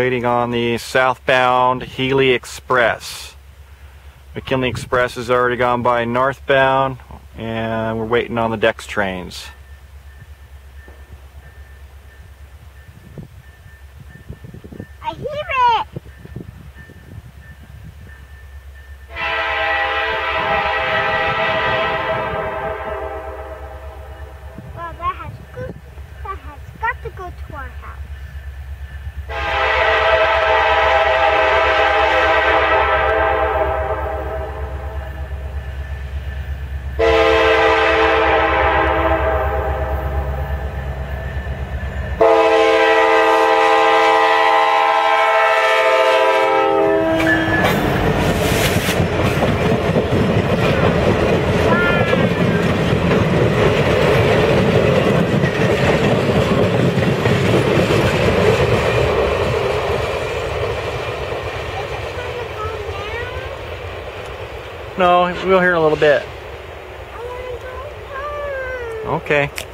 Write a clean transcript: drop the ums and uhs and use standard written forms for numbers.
waiting on the southbound Denali Express. McKinley Express has already gone by northbound, and we're waiting on the Dex trains. I hear it! Well, that has got to go to our house. No, we'll hear in a little bit. Okay.